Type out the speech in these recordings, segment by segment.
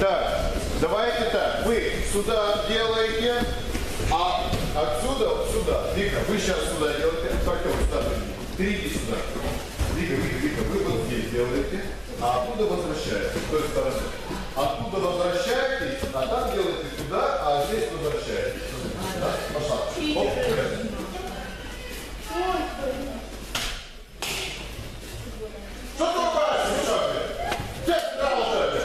Так, давайте так. Вы сюда делаете, а отсюда вот сюда. Вика, вы сейчас сюда делаете. Партнер, сюда. Перейди сюда. Вика, вы вот здесь делаете, а оттуда возвращаетесь. С той стороны. Оттуда возвращаетесь, а там делаете сюда, а здесь возвращаетесь. Да? Пошла. Оп, что ты рукаешь, Мишаки? Где ты дал уже?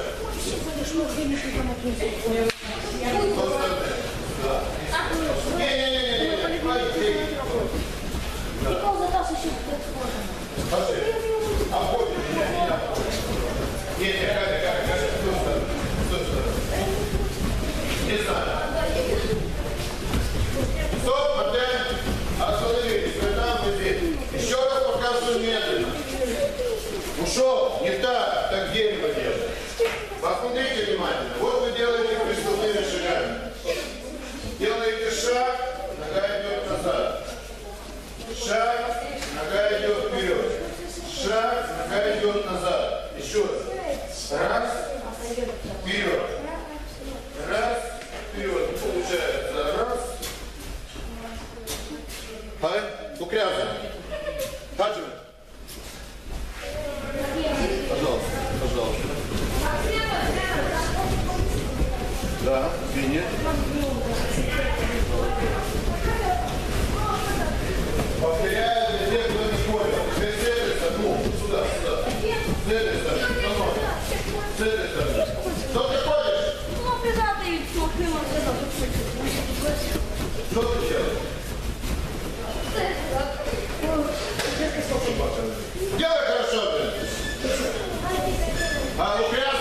Не-не-не-не-не. Никол задался еще предположено. Пошли. Обходи меня. Нет, как, что? Не знаю. Стоп, Артем. Остановитесь, вы там, вы здесь. Еще раз показываю медленно. Ушел, не так дерево делает. Посмотрите внимательно. Вот вы делаете приставными шагами. Делаете шаг, нога идет назад. Шаг, нога идет вперед. Шаг, нога идет назад. Еще раз. Раз, вперед. Раз, вперед. Получается. Раз. Хай, Лукряза. Хаджи. Пожалуйста. Да, Винни. Повторяю для тех, кто не понял. Теперь следуется, сюда. Следуется, следуется. Что ты ходишь? Что ты делаешь? Делай хорошо, блин. А, Лукряза!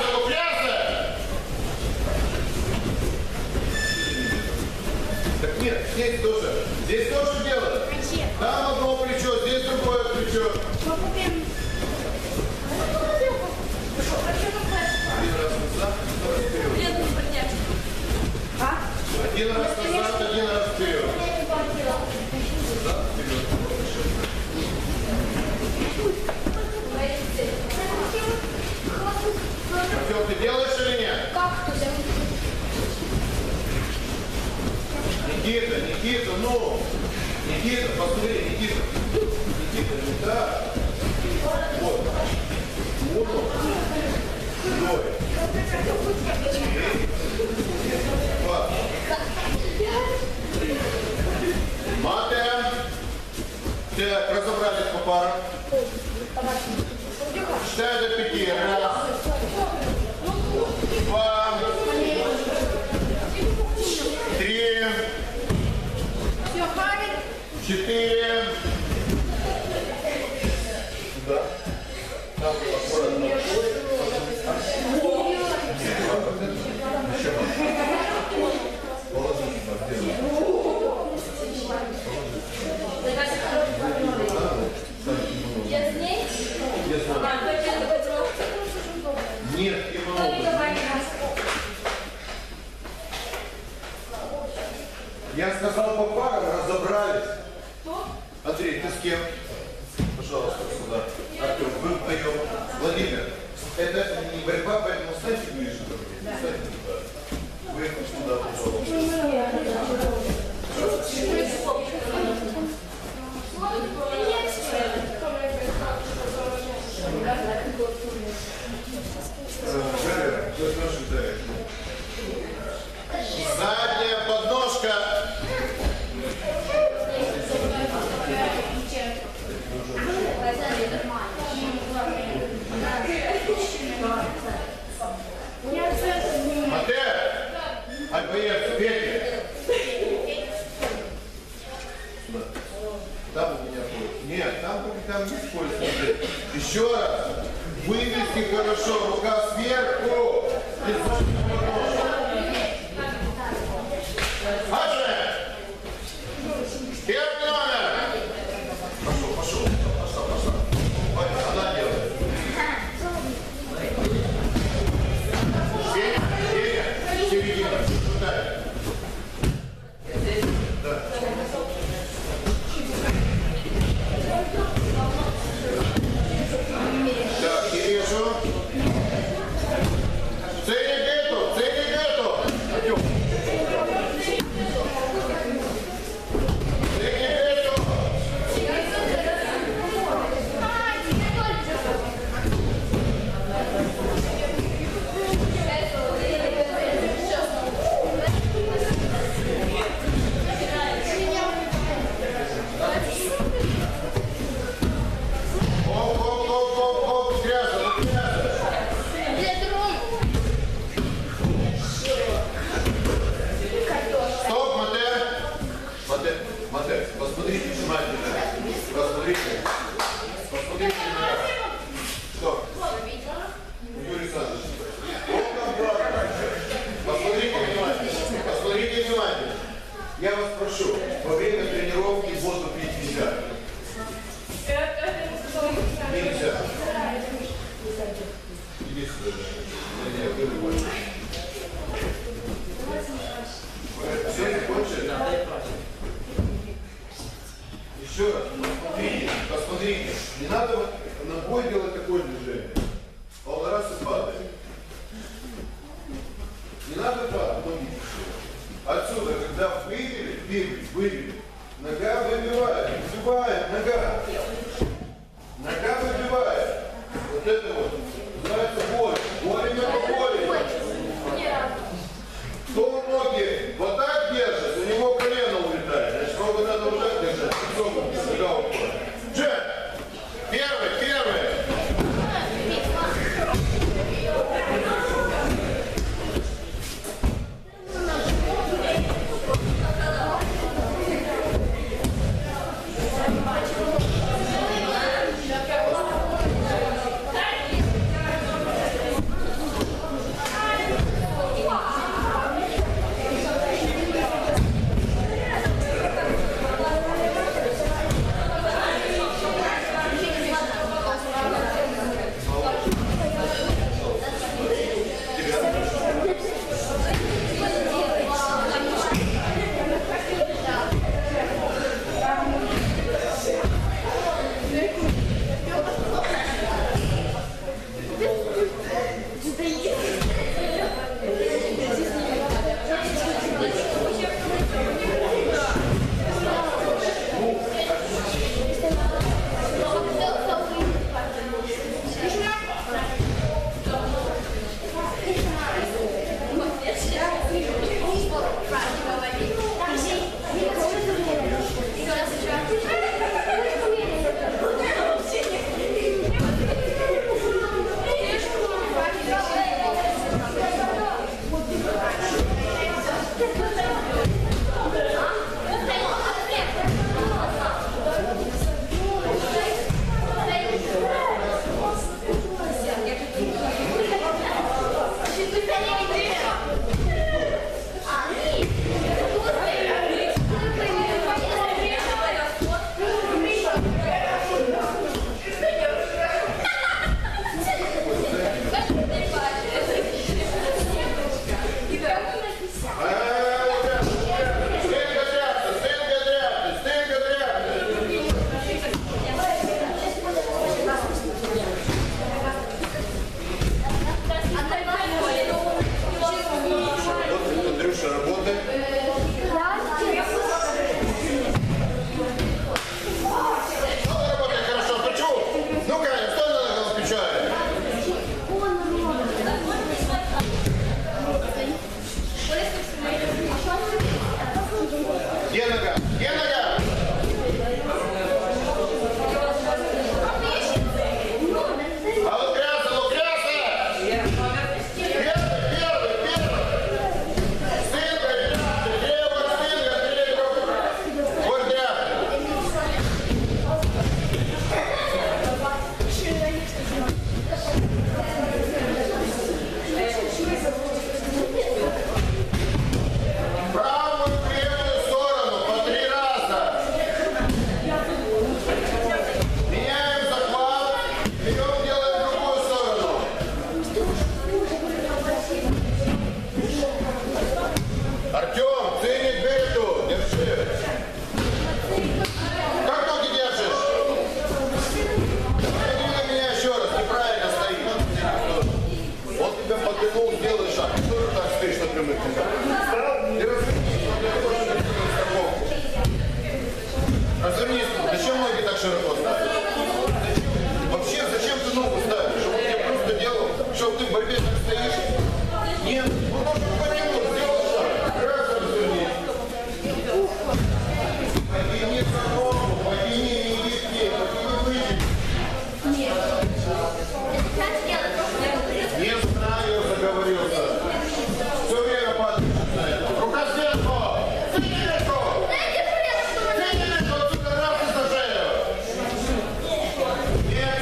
Так нет, здесь тоже делают. Там одно плечо, здесь другое плечо. Один раз назад, вперед. Один раз назад, один раз вперед. Назад, вперед. Артем, ты делаешь или нет? Как? Никита, ну! Никита, посмотри, Никита, не так. Вот. Вот он. Ной. Вот. Матем. Так, разобрались по парам. Считай до 5. Раз. 2. 3. 4. Да. Там аккуратно. Я с ней? Нет, не могу. Я сказал по парам, разобрались. Андрей, ты с кем? Пожалуйста, сюда. Артем, вы вдвоем. Владимир, это не борьба, поэтому встаньте ближе ко мне. Встаньте туда. Вы сюда, пожалуйста. Задняя подножка. Альбоев, Петя. Там у меня будет. Нет, там не используется. Еще раз. Вывести хорошо. Рука сверху. Хаджи! Первый номер. Пошел. Ой, она делает. Середина. Да. Так, и вижу. Цели где тут? посмотрите на меня. Что? Юрий Александрович. Посмотрите внимательно. Посмотрите внимательно. Я вас прошу, во время тренировки воду пить нельзя. Нельзя. Иди сюда. Нет, вы любите. Все, больше? Еще раз, посмотрите. Не надо ногой делать такое движение. Он раз и падает. Не надо падать, ноги. Отсюда, когда выбили, нога выбивает, нога. Нога выбивает. Вот это вот. Называется боль. Боль именно боль. Кто ноги вот так держит, у него колено улетает. Значит, ногу надо вот так держать. Джет! Первый! Нет!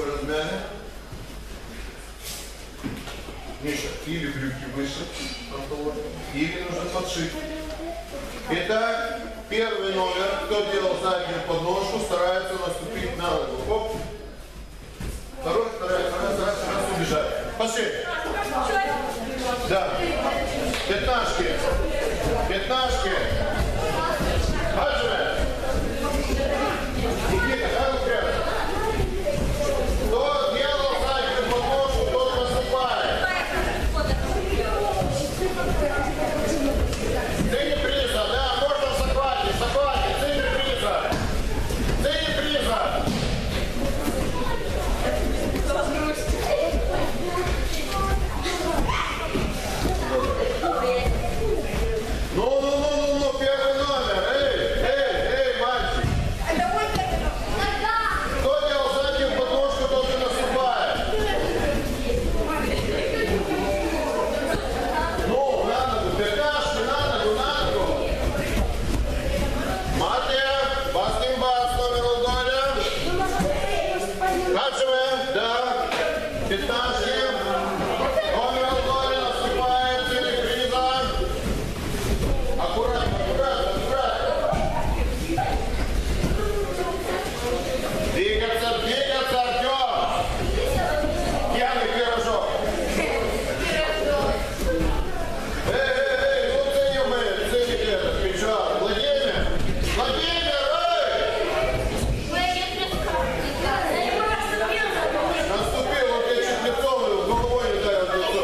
размяли. Миша, или брюки выше, или нужно подшить. Итак, первый номер, кто делал заднюю подножку, старается наступить на ногу. Оп. Второй, старается убежать. Пошли. Да. Пятнашки. Пятнашки. Аджи. Никита, как упрямый? Кто делал заднюю подножку, тот наступает. Цени приза, да, можно в захвате, цени приза. Цени приза. Ну, первый номер. Эй, мальчик. Кто делал заднюю подножку, тот и наступает. Ну, на ногу, пятнашки, на ногу. Матвей, бас, номер угодя. Качиваем, да. Пятнашки. Номер угодя, наступает, цели приза. Аккуратно. Двигаться, Артем. Пьяный пирожок. Эй, ну ценим мы, цените этот пиджак. Владимир, наступил, вот я чуть лицом головой не ударил в лицо.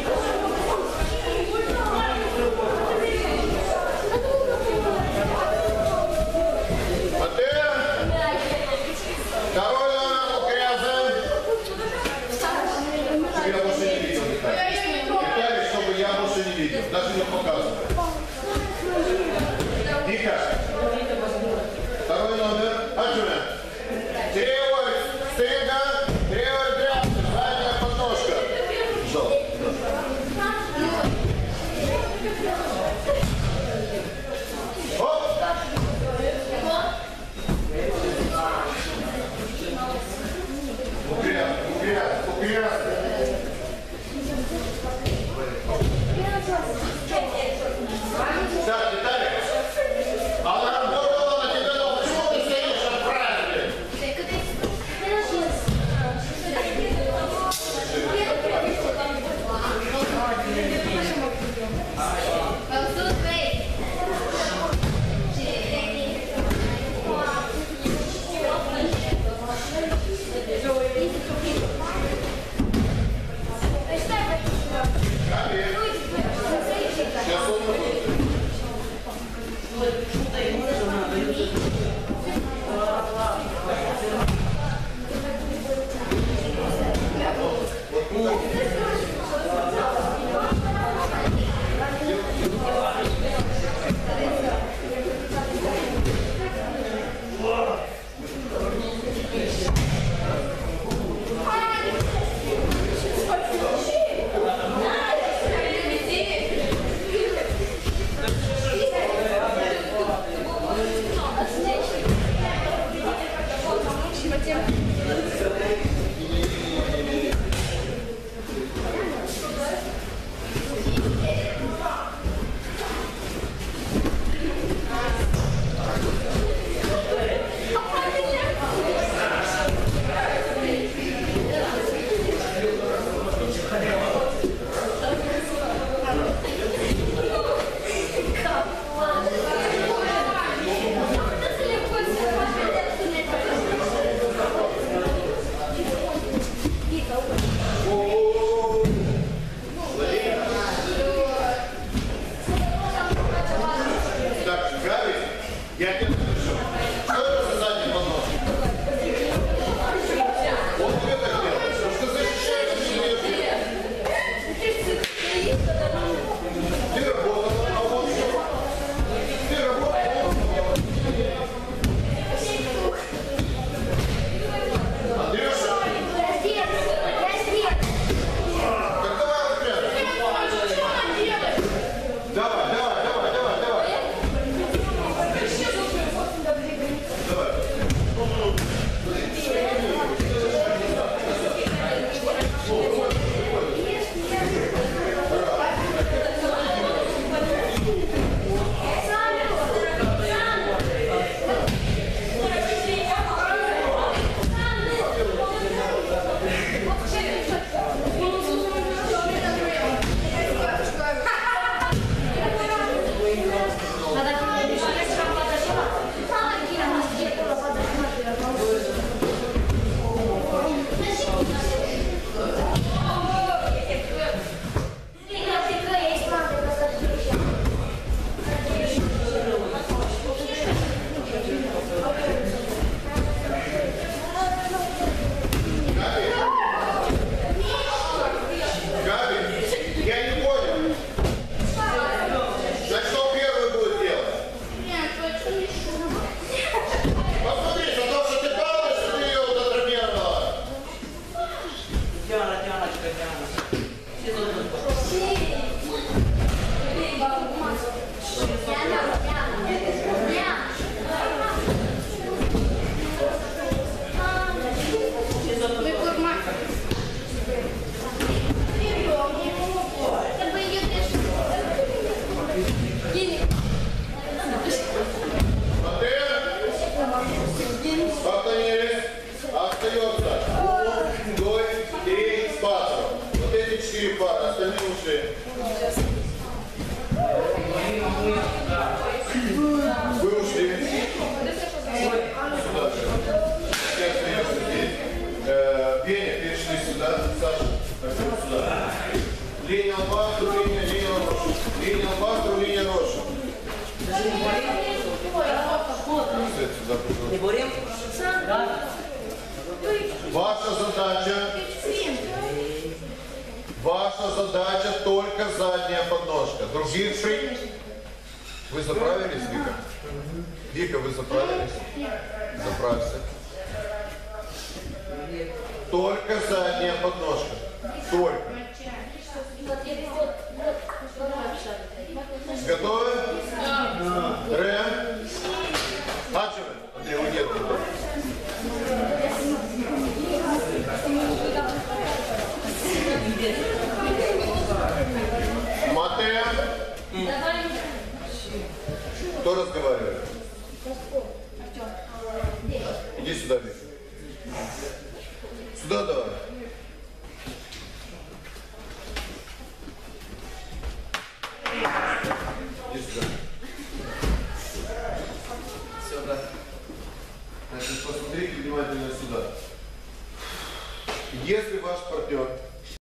Второй номер Лукряза. Я больше не видел Виталий, чтобы я больше не видел. Даже не показываю. Вика. Второй номер. Аджуна. Тревой стыга. Тревой тряпки. Задняя подножка. Что? Оп. Упрямый. Так, Виталий. Она работала на тебя, но почему ты стоишь отправили? Сейчас он будет. Феня, перешли сюда. Саша, пойдем сюда. Линия лба, линия рожи. Линия лба, линия рожи. Сюда, пожалуйста. Не борем? Ваша задача только задняя подножка. Других шеи. Вы заправились, Вика? Вика, вы заправились? Заправься. Только задняя подножка. Только. Готовы? Ре. Хадживы? Его нет. Матея. Кто разговаривает? Иди сюда, Вик. Сюда давай. Иди сюда. Все, да. Значит, посмотрите внимательно сюда. Если ваш партнер